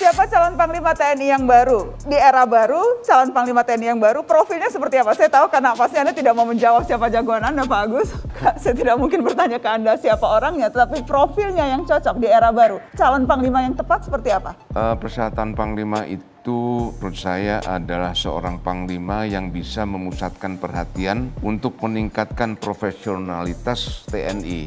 Siapa calon Panglima TNI yang baru? Di era baru, calon Panglima TNI yang baru, profilnya seperti apa? Saya tahu karena pasti Anda tidak mau menjawab siapa jagoan Anda, Pak Agus. Saya tidak mungkin bertanya ke Anda siapa orangnya, tetapi profilnya yang cocok di era baru. Calon Panglima yang tepat seperti apa? Persyaratan Panglima itu menurut saya adalah seorang Panglima yang bisa memusatkan perhatian untuk meningkatkan profesionalitas TNI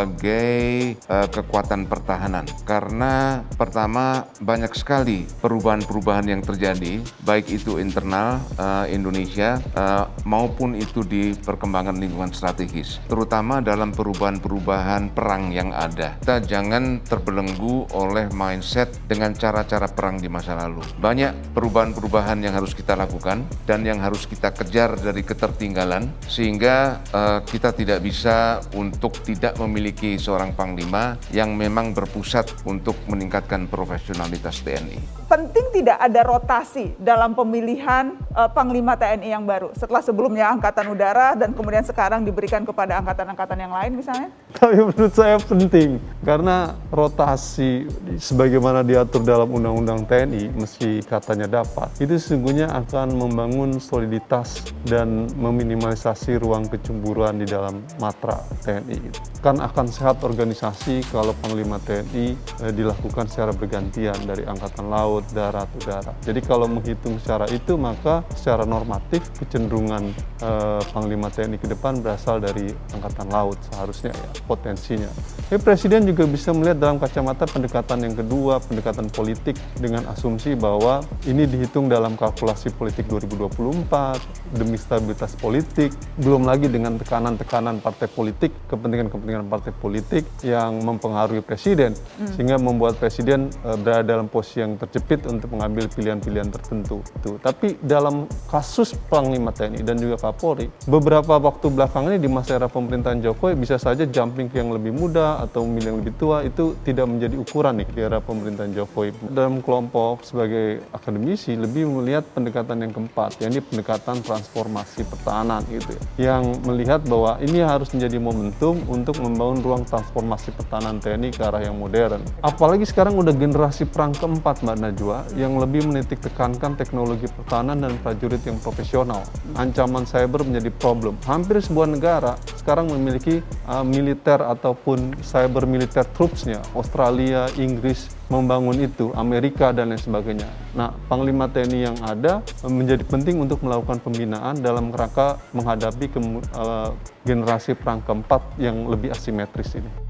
sebagai kekuatan pertahanan. Karena pertama banyak sekali perubahan-perubahan yang terjadi, baik itu internal Indonesia maupun itu di perkembangan lingkungan strategis, terutama dalam perubahan-perubahan perang yang ada. Kita jangan terbelenggu oleh mindset dengan cara-cara perang di masa lalu. Banyak perubahan-perubahan yang harus kita lakukan dan yang harus kita kejar dari ketertinggalan, sehingga kita tidak bisa untuk tidak memiliki seorang Panglima yang memang berpusat untuk meningkatkan profesionalitas TNI. Penting tidak ada rotasi dalam pemilihan Panglima TNI yang baru setelah sebelumnya Angkatan Udara dan kemudian sekarang diberikan kepada angkatan-angkatan yang lain misalnya? Tapi menurut saya penting, karena rotasi sebagaimana diatur dalam Undang-Undang TNI, meski katanya dapat, itu sesungguhnya akan membangun soliditas dan meminimalisasi ruang kecemburuan di dalam matra TNI. Kan akan sehat organisasi kalau Panglima TNI dilakukan secara bergantian dari Angkatan Laut, Darat, Udara. Jadi kalau menghitung secara itu, maka secara normatif kecenderungan Panglima TNI ke depan berasal dari Angkatan Laut seharusnya ya, potensinya. Tapi Presiden juga bisa melihat dalam kacamata pendekatan yang kedua, pendekatan politik dengan asumsi bahwa ini dihitung dalam kalkulasi politik 2024, demi stabilitas politik, belum lagi dengan tekanan-tekanan partai politik, kepentingan-kepentingan partai politik yang mempengaruhi Presiden, sehingga membuat Presiden berada dalam posisi yang terjepit untuk mengambil pilihan-pilihan tertentu. Tapi dalam kasus Panglima TNI dan juga Kapolri, beberapa waktu belakangan ini di masa era pemerintahan Jokowi bisa saja jumping ke yang lebih muda atau memilih yang lebih tua, itu tidak menjadi ukuran nih di era pemerintahan Jokowi. Dalam kelompok sebagai akademisi lebih melihat pendekatan yang keempat, yakni pendekatan transformasi pertahanan gitu ya, yang melihat bahwa ini harus menjadi momentum untuk membangun ruang transformasi pertahanan TNI ke arah yang modern. Apalagi sekarang udah generasi perang keempat, Mbak Najwa, yang lebih menitik tekankan teknologi pertahanan dan prajurit yang profesional. Ancaman cyber menjadi problem. Hampir sebuah negara sekarang memiliki militer ataupun cyber militer troopsnya. Australia, Inggris membangun itu, Amerika dan lain sebagainya. Nah, Panglima TNI yang ada menjadi penting untuk melakukan pembinaan dalam rangka menghadapi generasi perang keempat yang lebih asimetris ini.